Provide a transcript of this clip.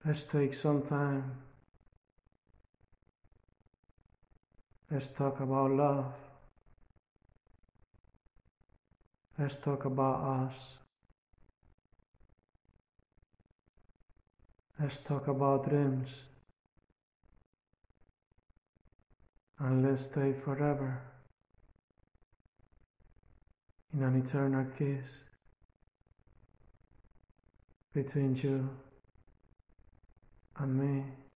Let's take some time. Let's talk about love. Let's talk about us. Let's talk about dreams. And let's stay forever in an eternal kiss between you and me.